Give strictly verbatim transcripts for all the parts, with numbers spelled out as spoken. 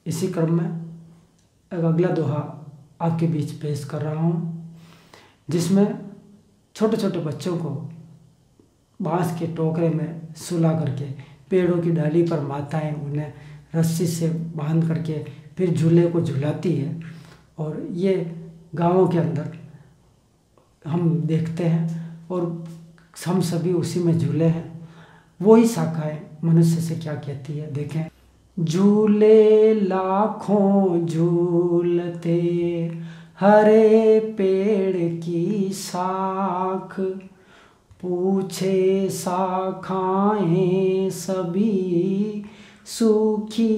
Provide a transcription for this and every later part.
इसी क्रम में एक अगला दोहा आपके बीच पेश कर रहा हूँ, जिसमें छोटे छोटे बच्चों को बांस के टोकरे में सुला करके पेड़ों की डाली पर माताएं उन्हें रस्सी से बांध करके फिर झूले को झुलाती है। और ये गाँवों के अंदर हम देखते हैं और हम सभी उसी में झूले हैं। वही शाखाएं मनुष्य से क्या कहती है, देखें। झूले लाखों झूलते हरे पेड़ की साख, पूछे शाखाएं सभी सूखी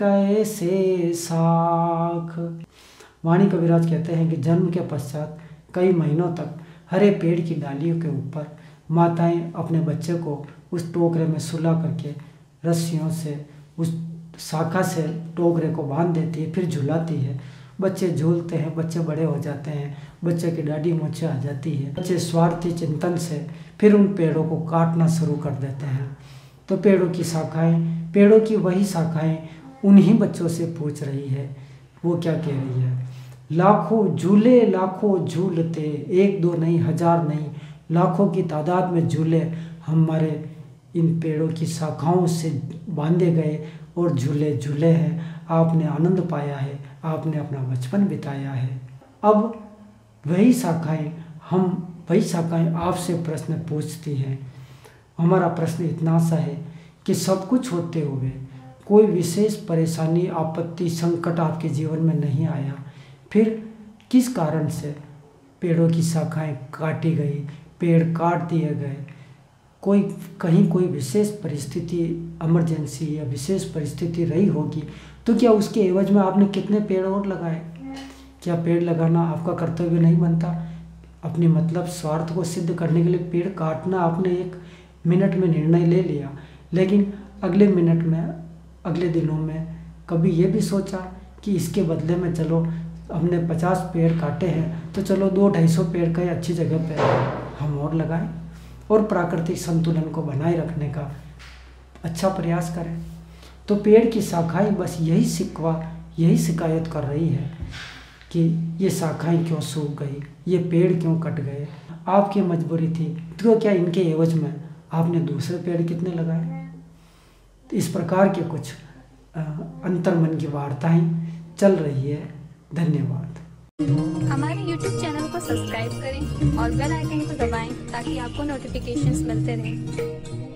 कैसे साख। वाणी कविराज कहते हैं कि जन्म के पश्चात कई महीनों तक हरे पेड़ की डालियों के ऊपर माताएं अपने बच्चे को उस टोकरे में सुला करके रस्सियों से उस शाखा से टोकरे को बांध देती है, फिर झुलाती है। बच्चे झूलते हैं, बच्चे बड़े हो जाते हैं, बच्चे की दाढ़ी मूंछें आ जाती है। बच्चे स्वार्थी चिंतन से फिर उन पेड़ों को काटना शुरू कर देते हैं। तो पेड़ों की शाखाएं, पेड़ों की वही शाखाएं उन्हीं बच्चों से पूछ रही है। वो क्या कह रही है, लाखों झूले लाखों झूलते, एक दो नहीं हजार नहीं लाखों की तादाद में झूले हमारे इन पेड़ों की शाखाओं से बांधे गए और झूले झूले हैं। आपने आनंद पाया है, आपने अपना बचपन बिताया है। अब वही शाखाएं हम वही शाखाएं आपसे प्रश्न पूछती हैं। हमारा प्रश्न इतना सा है कि सब कुछ होते हुए कोई विशेष परेशानी, आपत्ति, संकट आपके जीवन में नहीं आया, फिर किस कारण से पेड़ों की शाखाएं काटी गई, पेड़ काट दिए गए। कोई कहीं कोई विशेष परिस्थिति, इमरजेंसी या विशेष परिस्थिति रही होगी, तो क्या उसके एवज में आपने कितने पेड़ और लगाए? क्या पेड़ लगाना आपका कर्तव्य नहीं बनता? अपने मतलब स्वार्थ को सिद्ध करने के लिए पेड़ काटना आपने एक मिनट में निर्णय ले लिया, लेकिन अगले मिनट में, अगले दिनों में कभी ये भी सोचा कि इसके बदले में चलो हमने पचास पेड़ काटे हैं तो चलो दो ढाई सौ पेड़ का अच्छी जगह पे हम और लगाएं और प्राकृतिक संतुलन को बनाए रखने का अच्छा प्रयास करें। तो पेड़ की शाखाएं बस यही शिकवा, यही शिकायत कर रही है कि ये शाखाएं क्यों सूख गई, ये पेड़ क्यों कट गए। आपकी मजबूरी थी, तो क्या इनके एवज में आपने दूसरे पेड़ कितने लगाए? इस प्रकार के कुछ अंतर्मन की वार्ताएं चल रही है। धन्यवाद। हमारे यूट्यूब चैनल को सब्सक्राइब करें और बेल आइकन को दबाएं ताकि आपको नोटिफिकेशंस मिलते रहें।